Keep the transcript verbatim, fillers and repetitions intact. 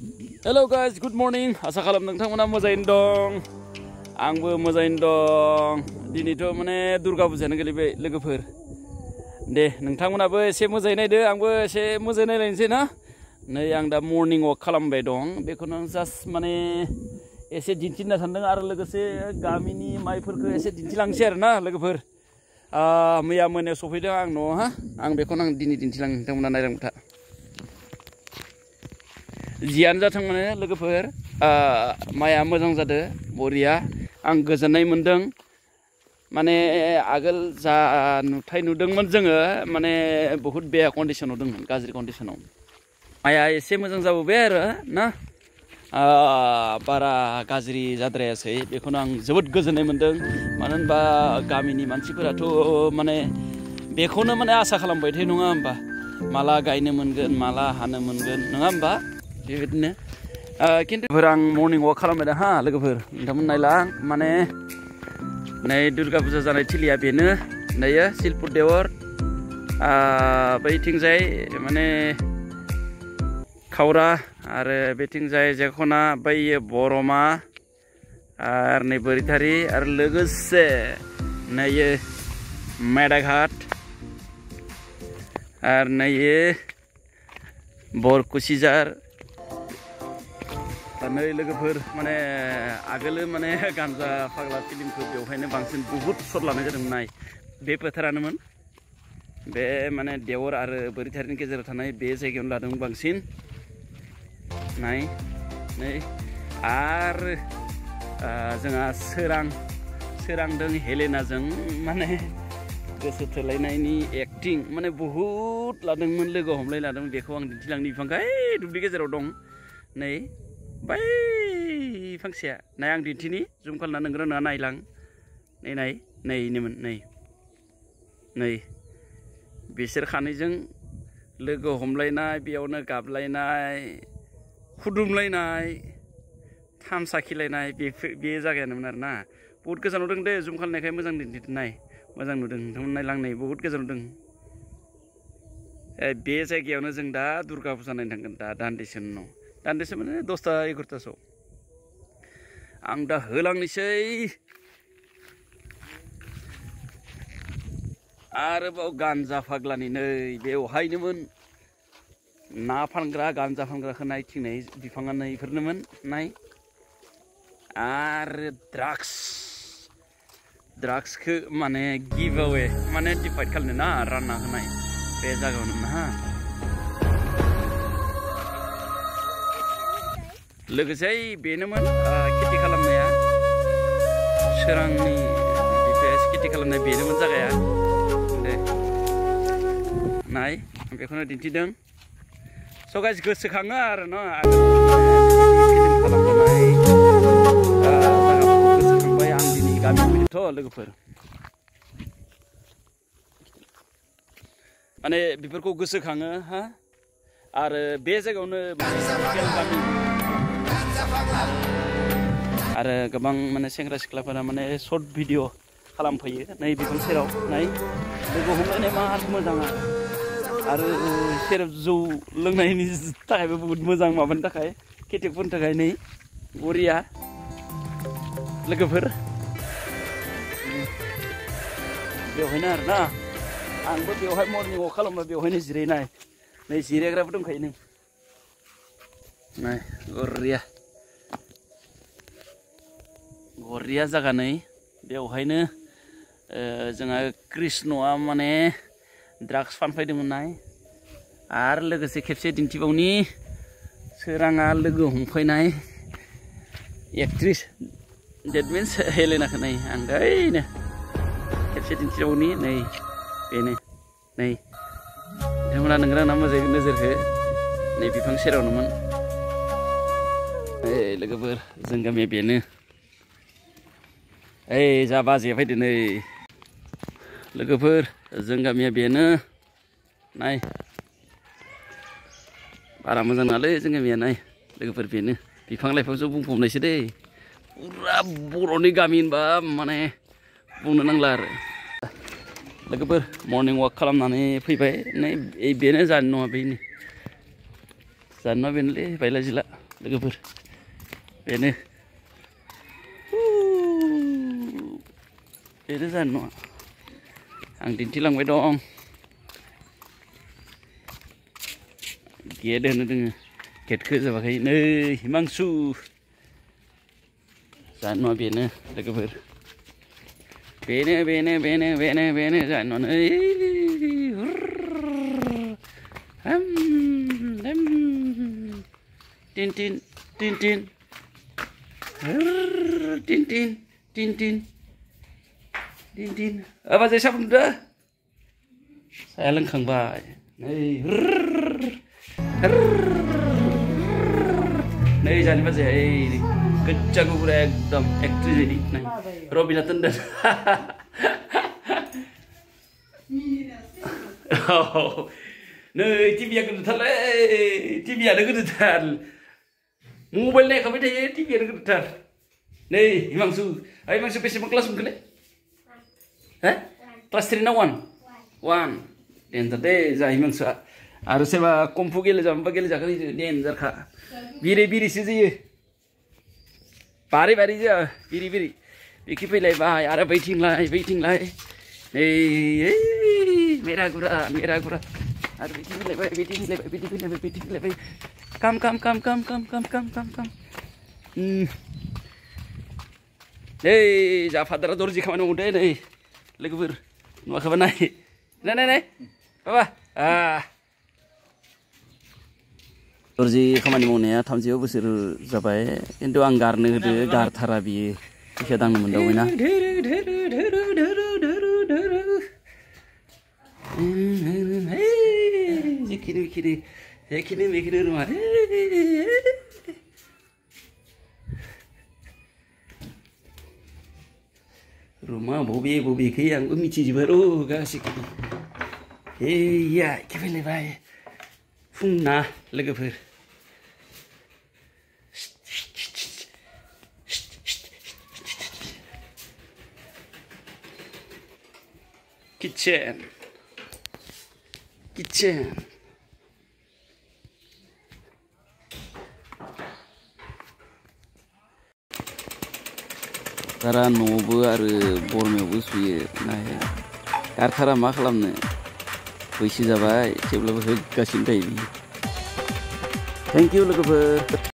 Hello guys, good morning. Asa khalam nोंथांमोना मोजाङैनो दं. आंबो मोजाङैनो दं. दिनैथ' माने दुर्गा फुजायानो गोलैबाय लोगोफोर. दे नोंथांमोनाबो एसे मोजाङै नायदो, आंबो एसे मोजाङै नायलायनोसै ना. नै आं दा मर्निं वॉक खालामबाय दं. बेखौनो जास्ट माने एसे दिन्थिनो सानदों आरो लोगोसे गामिनि माइफोरखौ एसे दिन्थिलांसै आरो ना लोगोफोर. मैया मोनायाव सफैदों आं न'आव हा. आं बेखौनो आं दिनै दिन्थिलांनो नोंथांमोना नायलांबाय था. जियानो जाथों माने लोगोफोर माइआ मोजां जादो बरिया आं गोजोननाय मोनदों माने आगोल जा नुथाय नुदोंमोन जोङो माने बहुत बेया कन्डिशनाव दंमोन गाज्रि कन्डिशनाव माइआ एसे मोजां जाबोबाय आरो ना बारा गाज्रि जाद्रायासै बेखौनो आं जोबोद गोजोननाय मोनदों मानो होनबा गामिनि मानसिफोराथ' माने बेखौनो माने आसा खालामबाय थायो नङा होमबा माला गायनो मोनगोन माला हानो मोनगोन नङा होमबा बेबायदिनो खिन्थु आं मर्निं वाक खालामबाय दा हा लोगोफोर नोंथांमोन नायलां माने नै दुर्गा फुजा जानाय थिलिया बेनो दायो शिलपुर देवर बैथिंजाय माने खावरा आरो बेथिंजाय जेखना बै बरमा आरो नै बोरिथारि आरो लोगोसे नैयो मेदाघाट आरो नैयो बरकुसिजार नै लोगोफोर माने आगोल माने गान्जा फाग्ला फिल्मखौ बेवहायनो बांसिन बहुत शट लानाय जादोंमोन नाय बे फोथारानोमोन बे माने देवर आरो बोरिथारिनि गेजेराव थानाय बे जायगायावनो लादोंमोन बांसिन नाय नै आरो जोंहा सोरां सोरांदों हेलेनाजों माने गोसो थोलायनायनि एक्टिं माने बहुत लादोंमोन लोगो हमलाय लादोंमोन बेखौ आं दिन्थिलांनि बिफांखौ ओइ दुब्लि गेजेराव दं नै बै फांसेया नाय आं दिन्थिनि जुम खालामना नोंगोर नङा नायलां नै नाय नैनोमोन नै नै बिसोर खानैजों लोगो हमलायनाय बेयावनो गाबलायनाय खुदुमलायनाय थामसाखिलायनाय बे जायगायानोमोन आरो ना बहुत गोजानाव दं दे जुम खालामनायखाय मोजां दिन्थिनाय मोजां नुदों नोंथांमोन नायलां नै बहुत गोजानाव दं बे जायगायावनो जों दा दुर्गा फुजा नायनो थांगोन दा दान्दिसे उनाव दान्दिसे माने दसथा एगार'थासोआव आं दा होलांनोसै आरोबाव गान्जा फाग्लानि नै बेवहायनोमोन ना फानग्रा गान्जा फानग्राखौ नायथिंनाय बिफाङा नै इफोरनोमोन नाय आरो ड्राग्स ड्राग्सखौ माने गिभ अवे माने डिभाइड खालामनो ना रानना होनाय बे जायगायावनो ना लोगोसे बेनोमोन खेथि खालामनाया सोरांनि खेथि खालामनाय बेनोमोन जायगाया दे नाय बेखौनो दिन्थिदों स' गाइस गोसोखाङो आरो न' फिल्म खालामबोनाय जायगाफोरखौ गोसोखांबाय आं दिनै गामियाव फैदोंथ' लोगोफोर माने बेफोरखौ गोसोखाङो हा आरो बे जायगायावनो गामि आरो गोबां माने सेंग्रा सिख्लाफोरा माने सर्ट भिडिअ खालामफैयो नै बिफां सेराव नाय लोगो हमलायनाय मा मोजां आरो सेरेब जौ लोंनायनि थाखायबो बहुत मोजां माबानि थाखाय खेथियकफोरनि थाखाय नै बरिया लोगोफोर बेवहायनो आरो ना आंबो बेवहाय मर्निं वाक खालामबा बेवहायनो जिरायनाय नै जिरायग्राबो दंखायो नै नाय बरिया बरिया जागा नै बेवहायनो जोंहा कृष्णआ माने ड्राग्स फानफैदोंमोन नाय आरो लोगोसे खेबसे दिन्थिबावनि सोराङा लोगो हमफैनाय एक्ट्रिस डेट मिन्स हेलेनाखौ नै आं ओइनो खेबसे दिन्थिबावनि नै बेनो नै बिथांमोना नोंगोना ना मोजाङै नोजोरखौ नै बिफां सेरावनोमोन ओइ लोगोफोर जों गामिया बेनो ओइ जा बाजैया फैदो नै लोगोफोर जों गामिया बेनो नाय बारा मोजां नङालै जों गामिया नाय लोगोफोर बेनो बिफां लाइफांजों बुंफबनायसो दै पुरा बर'नि गामि होनबा माने बुंनो नांला आरो लोगोफोर मर्निं वाक खालामनानै फैबाय नै बेनो जानो नङा बेनो जानो नङा बेनोलै बायला जिला लोगोफोर बेनो बेनो जानो नङा आं दिन्थिलांबाय दं गेट होनो दोङो गेटखौ जाबाखै नै हिमांसु जानो नङा बेनो लोगोफोर बेनो बेनो बेनो बेनो बेनो जानो नङा नै हम हम tin tin tin tin tin tin tin tin tin tin apa saya siapa udah saya lengkang bay nih nih jangan pas ya ini kecak gue ekdom aktris jadi nih Robin Attendan oh nih T V yang gede thal T V ada gede thal mobile nih kami deh T V ada gede thal nih Himangsu ayo Himangsu besok kelas mungkin deh eh kelas three na one one dan tadi zah Himangsu harusnya mah kompu gile jam bagile jakali den jarka biri biri sih sih bari bari aja biri biri bikin pelai bah ada waiting lah waiting lah eh merah gura merah gura ada waiting pelai waiting pelai waiting pelai waiting pelai kam kam kam kam kam kam kam kam kam hmm eh jafar darah dorji kaman udah nih lagi ber mau kapan naik nih nih nih apa ah Dorji खामानि मावनाया थामजिबा बोसोर जाबाय खिन्थु आं गारनो होदो गारथारा बियो फैसा दांनो मोनदावबायना जिखिनि जिखिनि जिखिनि बेखिनि रुमा रुमा बबे बबेखै आंबो मिथिजोबो र' गासिखौबो एया फैलायबाय फुंना लोगोफोर kitchen kitchen Tara न'बो आरो बरमायावबो सुयो नाय गारथारा मा खालामनो बैसो जाबाय जेब्लाबो होगासिनो थायो बियो थेंक इउ लोगोफोर